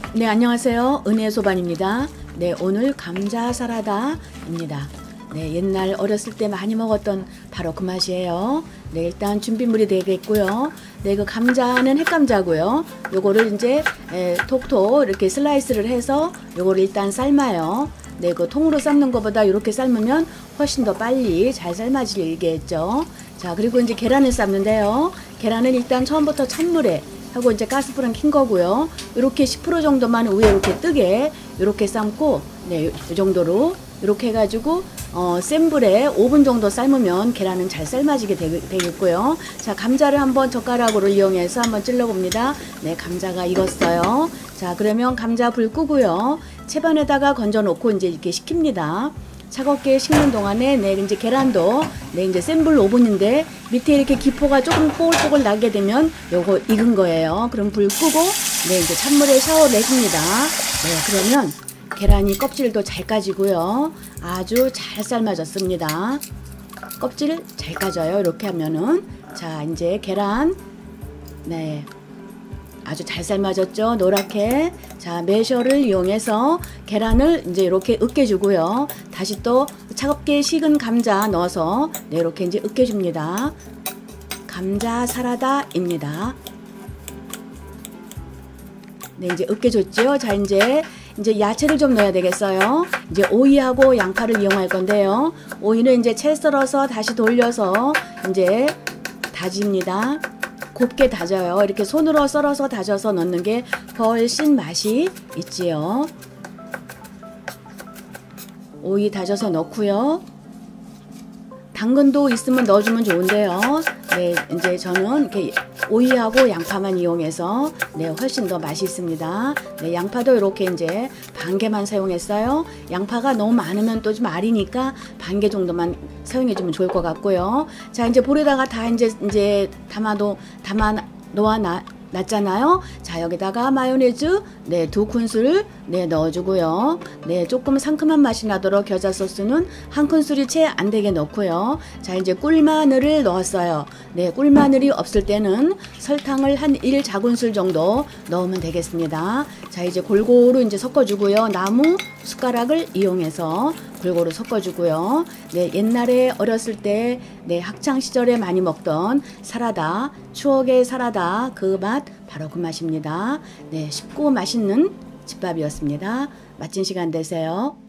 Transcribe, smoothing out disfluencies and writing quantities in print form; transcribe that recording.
네, 안녕하세요. 은혜소반입니다. 네, 오늘 감자 사라다입니다. 네, 옛날 어렸을 때 많이 먹었던 바로 그 맛이에요. 네, 일단 준비물이 되겠고요. 네, 그 감자는 핵감자고요. 요거를 이제 톡톡 이렇게 슬라이스를 해서 요거를 일단 삶아요. 네, 그 통으로 삶는 것보다 이렇게 삶으면 훨씬 더 빨리 잘 삶아지겠죠. 자, 그리고 이제 계란을 삶는데요. 계란은 일단 처음부터 찬물에 하고 이제 가스불은 킨 거고요. 이렇게 10% 정도만 위에 이렇게 뜨게 이렇게 삶고, 네, 이 정도로 이렇게 해가지고 센 불에 5분 정도 삶으면 계란은 잘 삶아지게 되겠고요. 자, 감자를 한번 젓가락으로 이용해서 한번 찔러 봅니다. 네, 감자가 익었어요. 자, 그러면 감자 불 끄고요. 채반에다가 건져 놓고 이제 이렇게 식힙니다. 차갑게 식는 동안에 네, 이제 계란도 네, 이제 센 불 5분인데 밑에 이렇게 기포가 조금 뽀글뽀글 나게 되면 요거 익은 거예요. 그럼 불 끄고 네, 이제 찬물에 샤워 내줍니다. 네, 그러면 계란이 껍질도 잘 까지고요. 아주 잘 삶아졌습니다. 껍질 잘 까져요. 이렇게 하면은. 자, 이제 계란 네, 아주 잘 삶아졌죠. 노랗게. 자, 매셔를 이용해서 계란을 이제 이렇게 으깨주고요. 다시 또 차갑게 식은 감자 넣어서 네, 이렇게 이제 으깨줍니다. 감자 사라다입니다. 네, 이제 으깨줬죠. 자, 이제 야채를 좀 넣어야 되겠어요. 이제 오이하고 양파를 이용할 건데요. 오이는 이제 채 썰어서 다시 돌려서 이제 다집니다. 곱게 다져요. 이렇게 손으로 썰어서 다져서 넣는 게 훨씬 맛이 있지요. 오이 다져서 넣고요. 당근도 있으면 넣어주면 좋은데요. 네, 이제 저는 이렇게 오이하고 양파만 이용해서 네, 훨씬 더 맛이 있습니다. 네, 양파도 이렇게 이제 반 개만 사용했어요. 양파가 너무 많으면 또 좀 아리니까 반 개 정도만 사용해주면 좋을 것 같고요. 자, 이제 볼에다가 다 이제 담아 놓아 놨잖아요. 자, 여기다가 마요네즈 네, 2큰술 네, 넣어주고요. 네, 조금 상큼한 맛이 나도록 겨자 소스는 1큰술이 채 안 되게 넣고요. 자, 이제 꿀마늘을 넣었어요. 네, 꿀마늘이 없을 때는 설탕을 한 1작은술 정도 넣으면 되겠습니다. 자, 이제 골고루 이제 섞어주고요. 나무 숟가락을 이용해서 골고루 섞어주고요. 네, 옛날에 어렸을 때 네, 학창 시절에 많이 먹던 사라다, 추억의 사라다 그 맛 바로 그 맛입니다. 네, 쉽고 맛있는 집밥이었습니다. 맛진 시간 되세요.